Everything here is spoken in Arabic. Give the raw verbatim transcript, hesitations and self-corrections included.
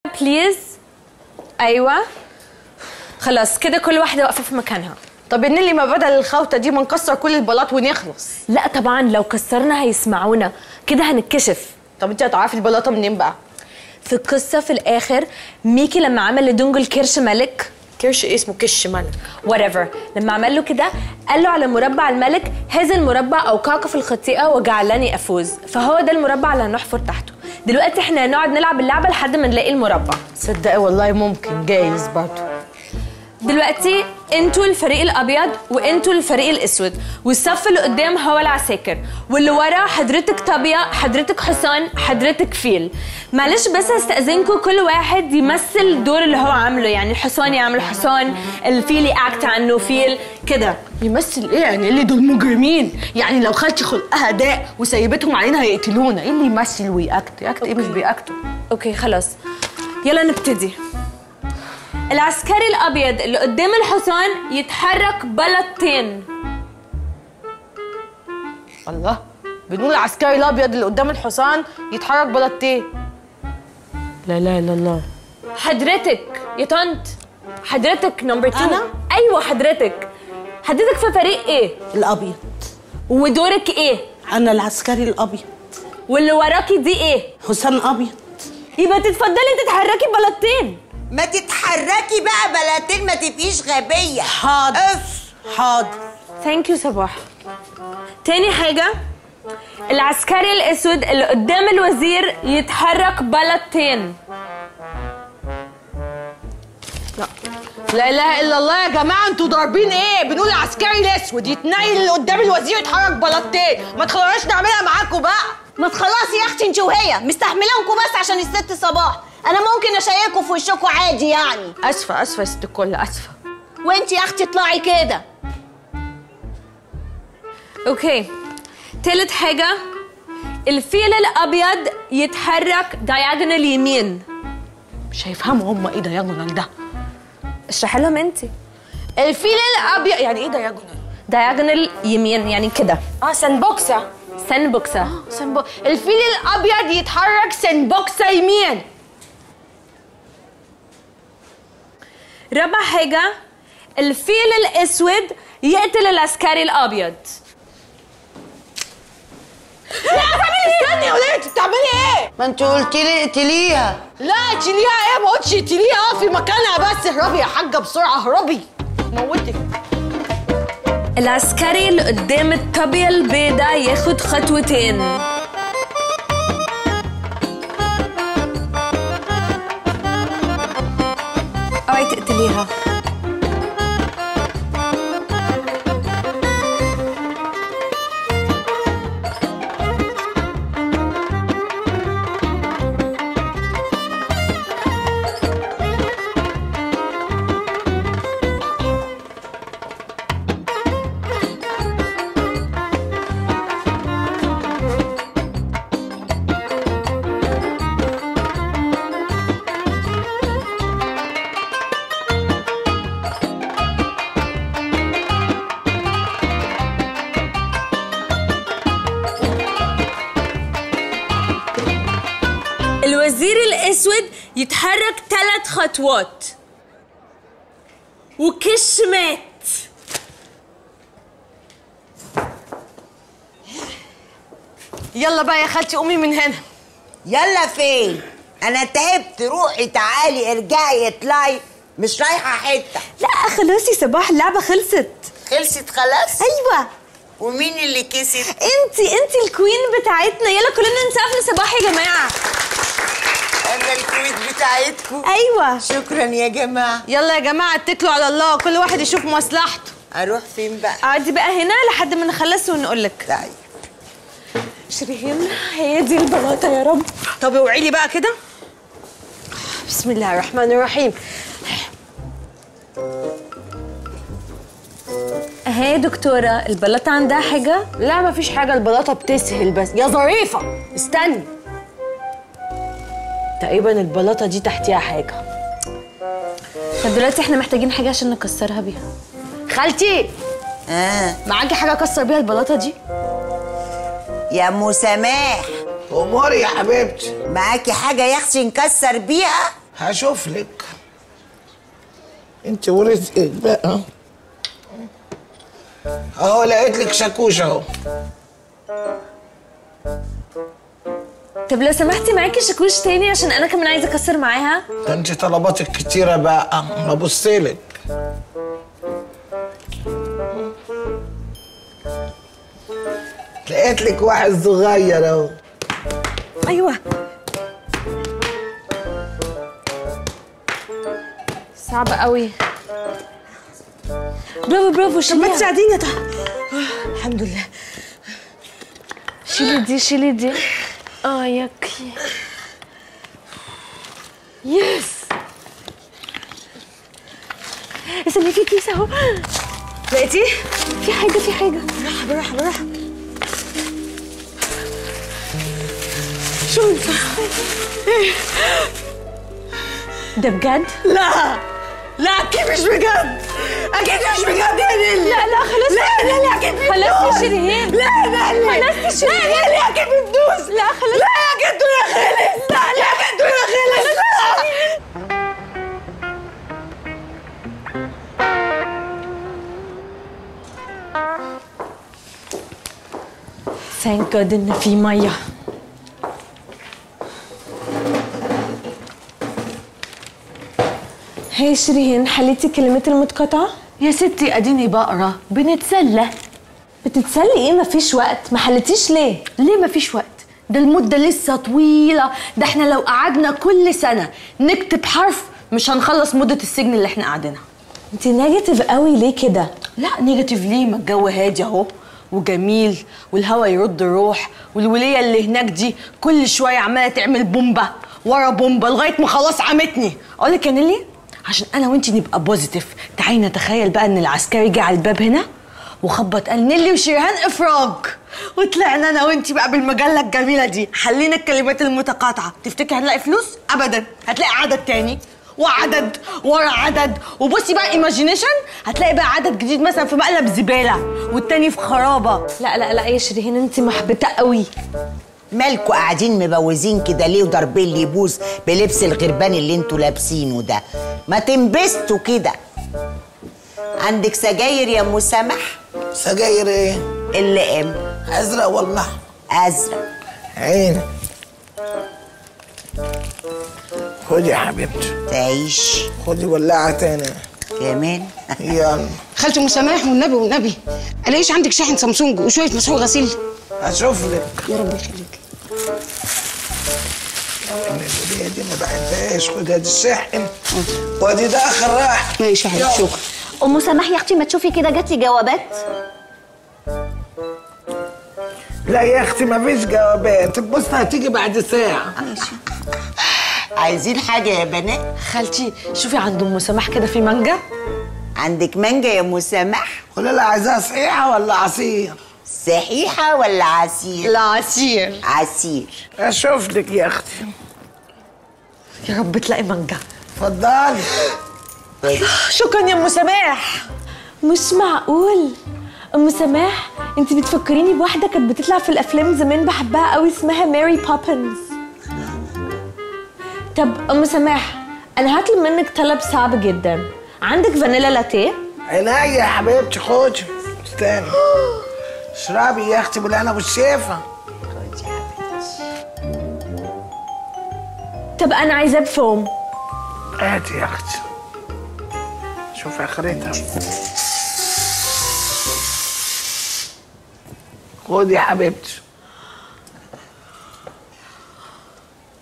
بليز. ايوه خلاص كده كل واحده واقفه في مكانها. طب ان اللي ما بدل الخوته دي ما نكسر كل البلاط ونخلص. لا طبعا لو كسرنا هيسمعونا كده هنتكشف. طب انت هتعرفي البلاطه منين بقى؟ في القصه في الاخر ميكي لما عمل لدونجل كرش ملك. كرش ايه اسمه كش ملك؟ whatever. لما عمل له كده قال له على مربع الملك هذا المربع اوقعك في الخطيئه وجعلني افوز، فهو ده المربع اللي هنحفر تحته. دلوقتي احنا هنقعد نلعب اللعبه لحد ما نلاقي المربع. تصدقي والله ممكن جايز برضه. دلوقتي انتوا الفريق الابيض وانتوا الفريق الاسود، والصف اللي قدام هو العساكر، واللي ورا حضرتك طابيه، حضرتك حصان، حضرتك فيل. معلش بس هستأذنكم كل واحد يمثل الدور اللي هو عامله، يعني الحصان يعمل حصان، الفيل يأكت عنه فيل كده. يمثل ايه يعني؟ اللي دول مجرمين، يعني لو خالتي خلقها داء وسيبتهم علينا هيقتلونا. ايه اللي يمثل ويأكت؟ يأكت ايه؟ مش بيأكتوا. اوكي خلاص يلا نبتدي. العسكري الابيض اللي قدام الحصان يتحرك بلطتين. الله، بنقول العسكري الابيض اللي قدام الحصان يتحرك بلطتين. لا اله الا الله. حضرتك يا طنط، حضرتك نمبر اتنين. انا؟ ايوه حضرتك. حضرتك في فريق ايه؟ الابيض. ودورك ايه؟ انا العسكري الابيض. واللي وراكي دي ايه؟ حسام ابيض. يبقى تتفضلي تتحركي بلطتين. ما تتحركي بقى بلاتين، ما تبقيش غبيه. حاضر اف حاضر. ثانك يو صباح. تاني حاجه العسكري الاسود اللي قدام الوزير يتحرك بلطتين. لا لا اله الا الله يا جماعه، انتوا ضاربين ايه؟ بنقول العسكري الاسود يتنيل اللي قدام الوزير يتحرك بلطتين. ما تخلوناش نعملها معاكم بقى. ما تخلصي يا اختي انت وهي مستحملانكم بس عشان الست صباح. انا ممكن اشيكوا في وشكوا عادي يعني. اسفه اسفه يا ست الكل، اسفه. وانت يا اختي اطلعي كده. اوكي. تالت حاجه الفيل الابيض يتحرك دايجونال يمين. مش هيفهموا هم ايه دايجونال ده. اشرحي لهم انت. الفيل الابيض يعني ايه دايجونال؟ دايجونال يمين يعني كده. اه سنبوكسه. سنبوكسه. اه سنبو... الفيل الابيض يتحرك سنبوكسه يمين. رابع حاجه الفيل الاسود يقتل العسكري الابيض. لا استني يا ولاد، انت بتعملي ايه؟ ما انت قلتي لي اقتليها. لا اقتليها ايه؟ ما قلتش اقتليها، في مكانها بس. اهربي يا حاجه بسرعه، اهربي موتك. العسكري اللي قدام الطابيه البيضاء ياخد خطوتين. اوعي تقتليها. الوزير الاسود يتحرك ثلاث خطوات وكش مات. يلا بقى يا خالتي قومي من هنا. يلا فين؟ انا تعبت. روحي تعالي ارجعي اطلعي، مش رايحه حته. لا خلاص يا صباح اللعبه خلصت. خلصت خلاص؟ ايوه. ومين اللي كسب؟ انتي انتي الكوين بتاعتنا. يلا كلنا نسقف لصباح يا جماعه. انا الكويت بتاعتكم. ايوه شكرا يا جماعه. يلا يا جماعه اتكلوا على الله، كل واحد يشوف مصلحته. اروح فين بقى؟ اقعدي بقى هنا لحد ما نخلص ونقول لك. طيب شيرين هي دي البلاطه يا رب. طب اوعي لي بقى كده. بسم الله الرحمن الرحيم. اهي يا دكتوره البلاطه عندها حاجه؟ لا مفيش حاجه، البلاطه بتسهل بس. يا ظريفه استني، تقريبا البلاطه دي تحتيها حاجه. طب دلوقتي احنا محتاجين حاجه عشان نكسرها بيها. خالتي اه معاكي حاجه اكسر بيها البلاطه دي؟ يا ام سماح، اموري يا حبيبتي. معاكي حاجه يا اختي نكسر بيها؟ هشوف لك انت ورزقك بقى. اهو لقيت لك شاكوش اهو. طب لو سمحتي معاكي شاكوش تاني عشان انا كمان عايزه اكسر معاها. ده انت طلباتك كتيره بقى، ما بصيلك. لقيت لك واحد صغير اهو. ايوه صعب قوي. برافو برافو طب ما شيليها. تساعديني. طب آه، الحمد لله. شيلي دي شيلي دي. اه ياكي. يس. استني في كيس اهو. لقيتيه؟ في حاجه في حاجه. بالراحه بالراحه بالراحه. شو انت؟ ده بجد؟ لا لا اكيد مش بجد. اكيد مش بجد يا نيلي. لا لا خلاص. لا لا لا اكيد بتدوس. خلاص يا شيرين. لا لا لا خلاص يا شيرين. لا لا اكيد بتدوس. لا خلاص. لا يا جدو يا خالد. لا لا يا جدو يا خالد. ثانك جاد ان في ميه. هي شيرين حليتي الكلمات المتقاطعه؟ يا ستي اديني بقرا بنتسلى. بتتسلي ايه؟ مفيش وقت. ما حلتيش ليه؟ ليه مفيش وقت؟ ده المدة لسه طويلة. ده احنا لو قعدنا كل سنة نكتب حرف مش هنخلص مدة السجن اللي احنا قاعدينها. انت نيجاتيف قوي ليه كده؟ لا نيجاتيف ليه؟ ما الجو هادي اهو وجميل والهوا يرد الروح، والولية اللي هناك دي كل شوية عمالة تعمل بومبا ورا بومبا لغاية ما خلاص عمتني. اقول لك يا نيلي عشان انا وانتي نبقى بوزيتيف، تعالي نتخيل بقى ان العسكري جه على الباب هنا وخبط قال نيلي وشيرين افراج، وطلعنا انا وانتي بقى بالمجله الجميله دي حلينا الكلمات المتقاطعه. تفتكري هنلاقي فلوس؟ ابدا. هتلاقي عدد تاني وعدد ورا عدد، وبصي بقى ايماجينيشن هتلاقي بقى عدد جديد مثلا في مقلب زباله والتاني في خرابه. لا لا لا يا شيرين انت محبطه قوي. مالكوا قاعدين مبوزين كده ليه وضاربين لي بوز بلبس الغربان اللي انتوا لابسينه ده؟ ما تنبسطوا كده. عندك سجاير يا ام سمح؟ سجاير ايه؟ اللي ام ازرق ولا ازرق؟ عيني. خدي يا حبيبتي. تعيش. خدي ولاعه تاني كمان. يلا. خالتي ام سماح والنبي والنبي الاقيش عندك شاحن سامسونج وشويه مسحوق غسيل؟ هشوف لك. يا رب يخليك. الهديه دي ما بحبهاش. خدي ادي الشاحن وادي ده اخر راح. ماشي يا حبيبتي شكرا. ام سماح يا اختي ما تشوفي كده جاتلي جوابات. لا يا اختي ما فيش جوابات. بص هتيجي بعد ساعه. ماشي. عايزين حاجه يا بنات؟ خالتي شوفي عند ام سماح كده في مانجا. عندك مانجا يا ام سماح؟ قولي لها عايزاها صحيحه ولا عصير؟ صحيحه ولا عصير؟ لا عصير. عصير. اشوف لك يا اختي. يا رب تلاقي مانجا. اتفضلي. شكرا يا ام سماح. مش معقول. ام سماح انت بتفكريني بواحده كانت بتطلع في الافلام زمان بحبها قوي اسمها ماري بوبنز. طب ام سماح انا هطلب منك طلب صعب جدا. عندك فانيلا لاتيه؟ عينيا يا حبيبتي. خدي. استني. اشربي يا اختي بالهنا والشفا. خدي يا حبيبتي. طب انا عايزاه بفوم. هاتي يا اختي. شوفي اخرتها. خدي يا حبيبتي.